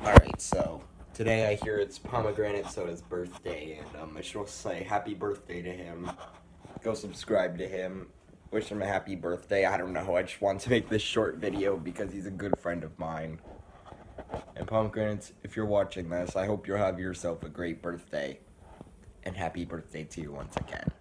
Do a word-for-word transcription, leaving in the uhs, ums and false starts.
Alright, so today I hear it's Pomegranate Soda's birthday, and um, I should also say happy birthday to him. Go subscribe to him. Wish him a happy birthday. I don't know, I just want to make this short video because he's a good friend of mine. And Pomegranate, if you're watching this, I hope you'll have yourself a great birthday. And happy birthday to you once again.